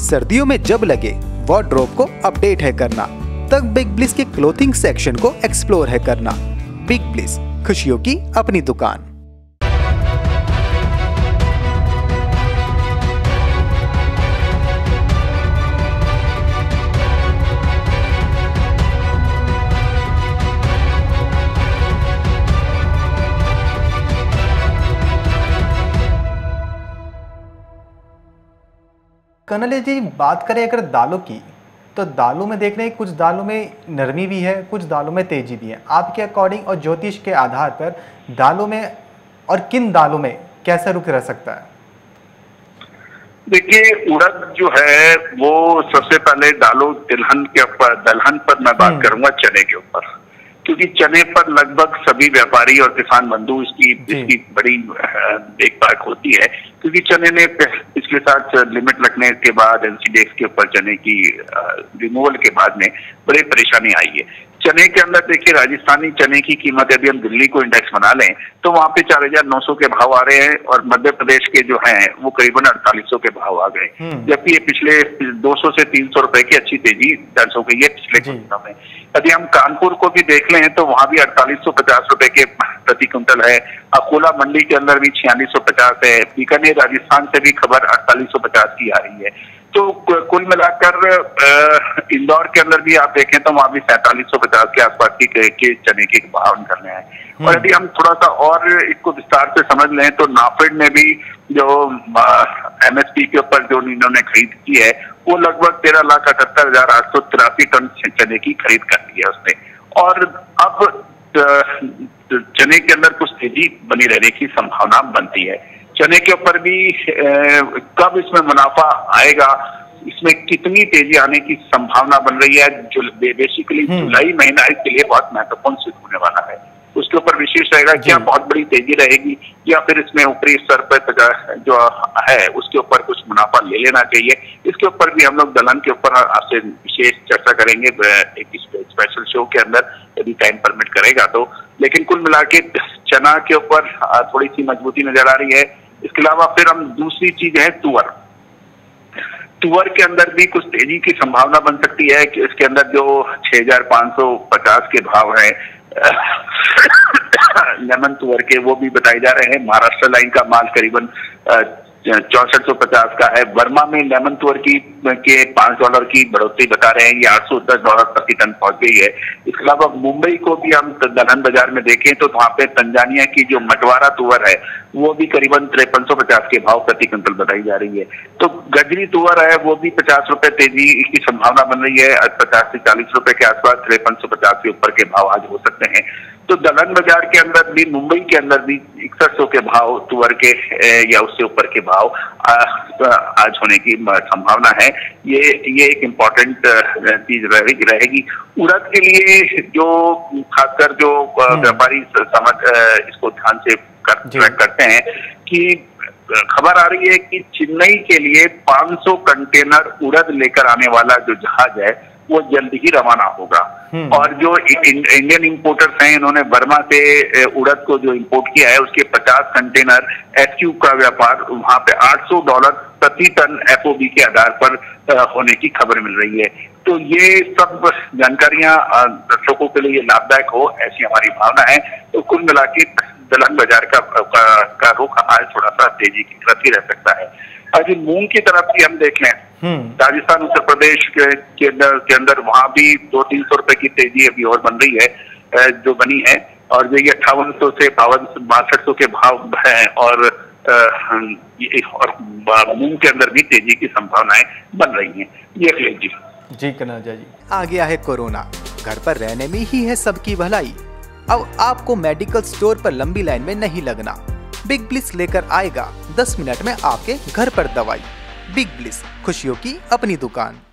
सर्दियों में जब लगे वार्डरोब को अपडेट है करना, तब बिग ब्लिस के क्लोथिंग सेक्शन को एक्सप्लोर है करना। बिग ब्लिस, खुशियों की अपनी दुकान। कनल जी, बात करें अगर दालों की, तो दालों में देख रहे हैं कुछ दालों में नरमी भी है, कुछ दालों में तेजी भी है। आपके अकॉर्डिंग और ज्योतिष के आधार पर दालों में और किन दालों में कैसा रुख रह सकता है? देखिए, उड़द जो है वो सबसे पहले दालों दलहन के ऊपर, दलहन पर मैं बात करूंगा चने के ऊपर, क्योंकि चने पर लगभग सभी व्यापारी और किसान बंधु इसकी बड़ी देखभाल होती है, क्योंकि चने ने पिछले साल लिमिट रखने के बाद एनसीडीएक्स के ऊपर चने की रिमूवल के बाद में बड़ी परेशानी आई है। चने के अंदर देखिए, राजस्थानी चने की कीमत यदि हम दिल्ली को इंडेक्स बना लें तो वहां पे 4,900 के भाव आ रहे हैं, और मध्य प्रदेश के जो हैं वो करीबन 4800 के भाव आ गए, जबकि ये पिछले 200 से 300 रुपए की अच्छी तेजी दर्ज हो गई है पिछले कुछ दिनों में। यदि हम कानपुर को भी देख लें तो वहां भी 4850 रुपए के प्रति क्विंटल है। अकोला मंडी के अंदर भी 4650 है। बीकानेर राजस्थान से भी खबर 4850 की आ रही है। तो कुल मिलाकर इंदौर के अंदर भी आप देखें तो वहां भी 4750 के आसपास के चने के भाव निकलने हैं। और यदि हम थोड़ा सा और इसको विस्तार से समझ लें तो नाफेड ने भी जो एमएसपी के ऊपर जो इन्होंने खरीद की है वो लगभग 13,78,883 टन चने की खरीद कर ली है उसने। और अब चने के अंदर कुछ तेजी बनी रहने की संभावना बनती है। चने के ऊपर भी कब इसमें मुनाफा आएगा, इसमें कितनी तेजी आने की संभावना बन रही है, जो बेसिकली जुलाई महीना इसके लिए बहुत महत्वपूर्ण सिद्ध होने वाला है। उसके ऊपर विशेष रहेगा क्या बहुत बड़ी तेजी रहेगी, या फिर इसमें ऊपरी स्तर पर जो है उसके ऊपर कुछ मुनाफा ले लेना चाहिए। इसके ऊपर भी हम लोग दलहन के ऊपर आपसे विशेष चर्चा करेंगे एक स्पेशल शो के अंदर, यदि टाइम परमिट करेगा तो। लेकिन कुल मिला के चना के ऊपर थोड़ी सी मजबूती नजर आ रही है। इसके अलावा फिर हम दूसरी चीज है तुअर। तुअर के अंदर भी कुछ तेजी की संभावना बन सकती है कि इसके अंदर जो 6,550 के भाव है लेमन तुअर के, वो भी बताए जा रहे हैं। महाराष्ट्र लाइन का माल करीबन 6450 का है। वर्मा में लेमन तुअर के $5 की बढ़ोतरी बता रहे हैं, ये $810 प्रति टन पहुंच गई है। इसके अलावा मुंबई को भी हम दलहन बाजार में देखें तो वहां पे तंजानिया की जो मटवारा तुअर है वो भी करीबन 5350 के भाव प्रति क्विंटल बताई जा रही है। तो गजरी तुअर है वो भी 50 रुपए तेजी की संभावना बन रही है, 50 से 40 रुपए के आसपास, 5350 के ऊपर के भाव आज हो सकते हैं। तो दलहन बाजार के अंदर भी, मुंबई के अंदर भी 6100 के भाव तुअर के या उससे ऊपर के भाव आज होने की संभावना है। ये एक इम्पोर्टेंट चीज रहेगी। उड़द के लिए जो खासकर जो व्यापारी समझ इसको ध्यान से करते हैं कि खबर आ रही है कि चेन्नई के लिए 500 कंटेनर उड़द लेकर आने वाला जो जहाज है वो जल्द ही रवाना होगा। और जो इंडियन इंपोर्टर्स हैं, इन्होंने बर्मा से उड़द को जो इंपोर्ट किया है उसके 50 कंटेनर एसक्यू का व्यापार वहां पे $800 प्रति टन एफओबी के आधार पर होने की खबर मिल रही है। तो ये सब जानकारियां दर्शकों के लिए लाभदायक हो, ऐसी हमारी भावना है। तो कुल मिला के दलहन बाजार का रुख आज थोड़ा सा तेजी की तरफ ही रह सकता है। अभी मूंग की तरफ भी हम देख लें, राजस्थान उत्तर प्रदेश के अंदर वहां भी 200-300 रुपए की तेजी अभी और बन रही है, जो बनी है। और जो ये 5800 से 6200 के भाव है, और मूंग के अंदर भी तेजी की संभावनाएं बन रही हैं। ये जी कन्हैया जी, आ गया है कोरोना, घर पर रहने में ही है सबकी भलाई। अब आपको मेडिकल स्टोर पर लंबी लाइन में नहीं लगना। बिग ब्लिस लेकर आएगा 10 मिनट में आपके घर पर दवाई। बिग ब्लिस, खुशियों की अपनी दुकान।